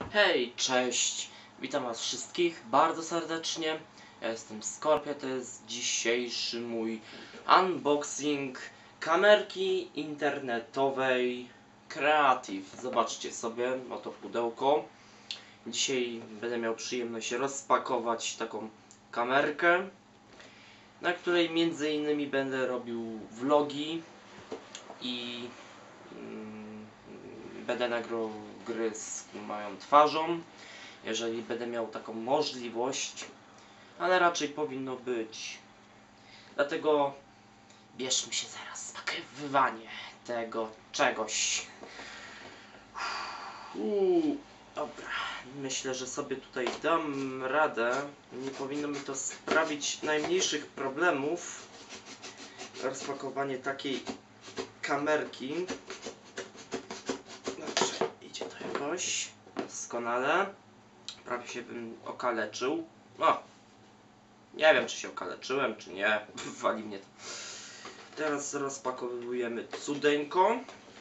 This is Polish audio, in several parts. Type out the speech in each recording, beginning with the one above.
Hej, cześć! Witam was wszystkich bardzo serdecznie. Ja jestem Skorpio, to jest dzisiejszy mój unboxing kamerki internetowej Creative. Zobaczcie sobie, oto pudełko. Dzisiaj będę miał przyjemność rozpakować taką kamerkę, na której między innymi będę robił vlogi i będę nagrał gry z moją twarzą, jeżeli będę miał taką możliwość, ale raczej powinno być. Dlatego bierzmy się zaraz spakowywanie tego czegoś. Dobra, myślę, że sobie tutaj dam radę. Nie powinno mi to sprawić najmniejszych problemów. Rozpakowanie takiej kamerki. Dobrze, idzie to jakoś doskonale. Prawie się bym okaleczył. O! Nie wiem, czy się okaleczyłem, czy nie. Wali mnie to. Teraz rozpakowujemy cudeńko.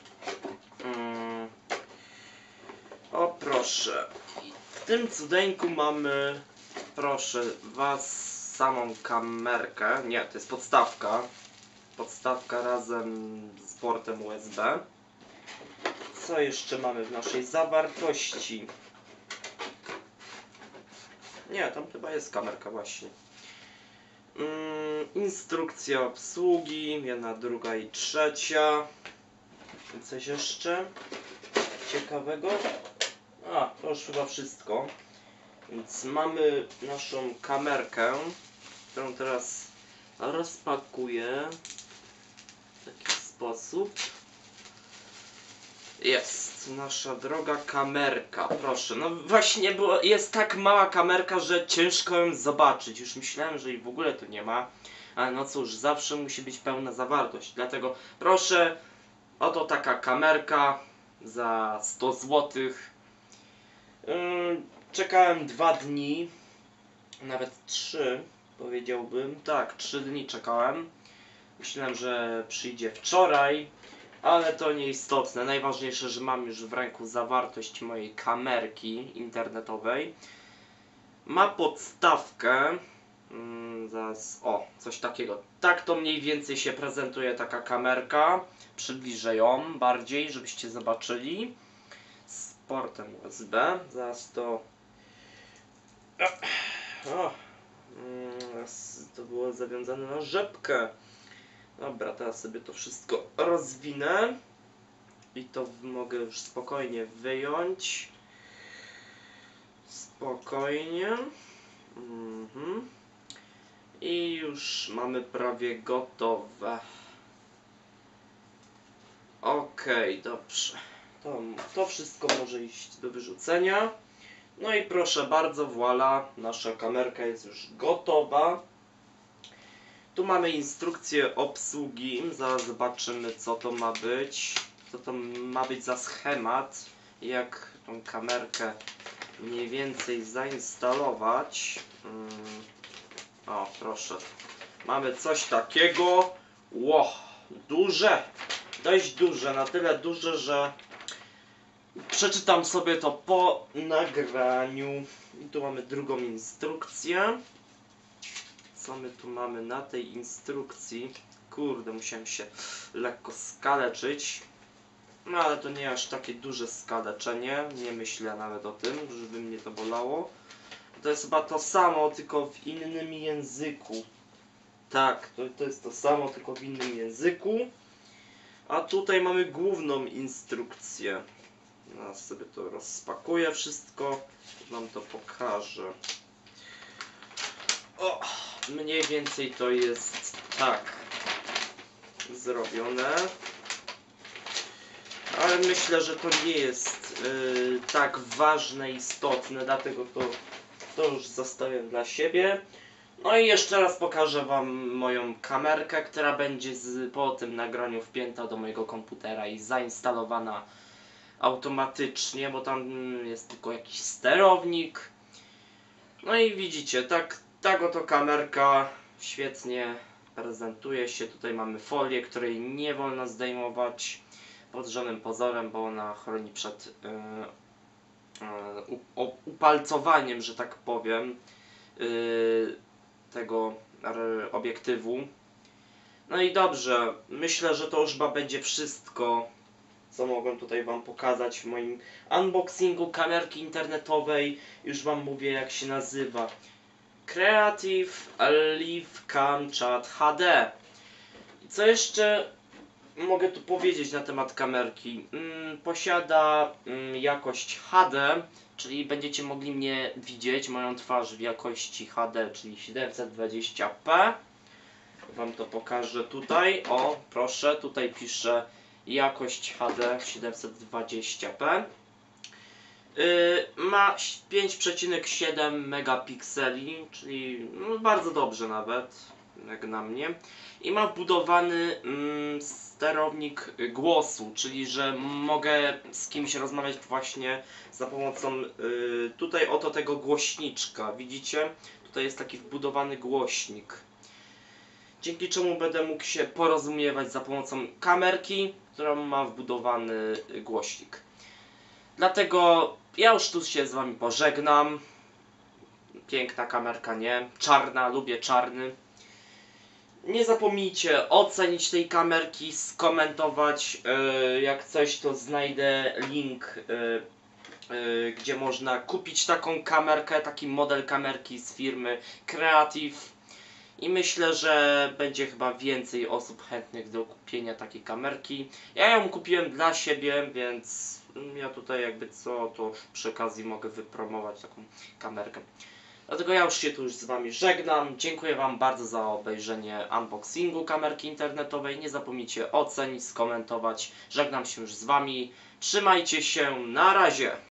O, proszę. I w tym cudeńku mamy, proszę was, samą kamerkę. Nie, to jest podstawka. Podstawka razem z portem USB. Co jeszcze mamy w naszej zawartości? Nie, tam chyba jest kamerka właśnie. Instrukcja obsługi, jedna, druga i trzecia. Coś jeszcze ciekawego? A, to już chyba wszystko. Więc mamy naszą kamerkę, którą teraz rozpakuję w taki sposób. Jest nasza droga kamerka, proszę. No właśnie, bo jest tak mała kamerka, że ciężko ją zobaczyć. Już myślałem, że jej w ogóle tu nie ma. Ale no cóż, zawsze musi być pełna zawartość. Dlatego proszę, oto taka kamerka za 100 zł. Czekałem 2 dni, nawet 3 powiedziałbym. Tak, 3 dni czekałem. Myślałem, że przyjdzie wczoraj. Ale to nieistotne. Najważniejsze, że mam już w ręku zawartość mojej kamerki internetowej. Ma podstawkę. Zaraz, o, coś takiego. Tak to mniej więcej się prezentuje taka kamerka. Przybliżę ją bardziej, żebyście zobaczyli. Z portem USB. Zaraz to... O, to było zawiązane na rzepkę. Dobra, teraz sobie to wszystko rozwinę i to mogę już spokojnie wyjąć. Spokojnie. I już mamy prawie gotowe. Okej, dobrze. To wszystko może iść do wyrzucenia. No i proszę bardzo, voilà, nasza kamerka jest już gotowa. Tu mamy instrukcję obsługi. Zaraz zobaczymy, co to ma być. Co to ma być za schemat. Jak tą kamerkę mniej więcej zainstalować. O, proszę. Mamy coś takiego. Ło, duże. Dość duże. Na tyle duże, że przeczytam sobie to po nagraniu. I tu mamy drugą instrukcję. Co my tu mamy na tej instrukcji? Kurde, musiałem się lekko skaleczyć. No ale to nie aż takie duże skaleczenie. Nie myślę nawet o tym, żeby mnie to bolało. To jest chyba to samo, tylko w innym języku. Tak, to jest to samo, tylko w innym języku. A tutaj mamy główną instrukcję. Teraz sobie to rozpakuję wszystko. Wam to pokażę. O! Mniej więcej to jest tak zrobione, ale myślę, że to nie jest tak ważne, istotne, dlatego to już zostawiam dla siebie. No i jeszcze raz pokażę wam moją kamerkę, która będzie po tym nagraniu wpięta do mojego komputera i zainstalowana automatycznie, bo tam jest tylko jakiś sterownik. No i widzicie, tak oto kamerka świetnie prezentuje się. Tutaj mamy folię, której nie wolno zdejmować pod żadnym pozorem, bo ona chroni przed upalcowaniem, że tak powiem, tego obiektywu. No i dobrze, myślę, że to już chyba będzie wszystko, co mogłem tutaj wam pokazać w moim unboxingu kamerki internetowej. Już wam mówię, jak się nazywa. Creative Live Cam Chat HD. I co jeszcze mogę tu powiedzieć na temat kamerki? Posiada jakość HD, czyli będziecie mogli mnie widzieć, moją twarz w jakości HD, czyli 720p. Wam to pokażę tutaj. O, proszę, tutaj piszę jakość HD 720p. Ma 5,7 megapikseli, czyli no, bardzo dobrze nawet, jak na mnie. I ma wbudowany sterownik głosu, czyli że mogę z kimś rozmawiać właśnie za pomocą tutaj oto tego głośniczka. Widzicie? Tutaj jest taki wbudowany głośnik, dzięki czemu będę mógł się porozumiewać za pomocą kamerki, która ma wbudowany głośnik. Dlatego ja już tu się z wami pożegnam. Piękna kamerka, nie? Czarna, lubię czarny. Nie zapomnijcie ocenić tej kamerki, skomentować. Jak coś, to znajdę link, gdzie można kupić taką kamerkę, taki model kamerki z firmy Creative. I myślę, że będzie chyba więcej osób chętnych do kupienia takiej kamerki. Ja ją kupiłem dla siebie, więc ja tutaj jakby co, to przy okazji mogę wypromować taką kamerkę. Dlatego ja już się tu z wami żegnam. Dziękuję wam bardzo za obejrzenie unboxingu kamerki internetowej. Nie zapomnijcie ocenić, skomentować. Żegnam się już z wami. Trzymajcie się, na razie!